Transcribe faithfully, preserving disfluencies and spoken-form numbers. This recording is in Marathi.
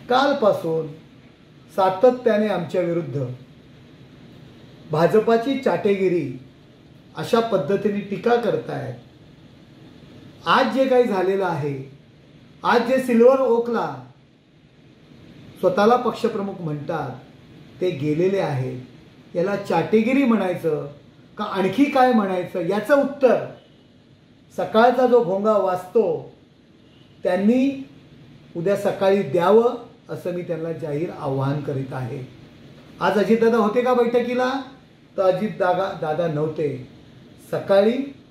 कालपासून सातत्याने आमच्या विरुद्ध भाजपाची चाटेगिरी अशा पद्धतीने टीका करतायत. आज जे काही झालेलं आहे, आज जे सिल्वर ओकला स्वतःला पक्षप्रमुख म्हणतात ते गेलेले आहेत, याला चाटेगिरी म्हणायचं का आणखी काय म्हणायचं याचं उत्तर सकाळचा जो भोंगा वाजतो त्यांनी उद्या सकाळी द्यावं असं मी त्यांना जाहीर आवाहन करीत आहे. आज अजितदादा होते का बैठकीला? तर अजित दादा दादा नव्हते. सकाळी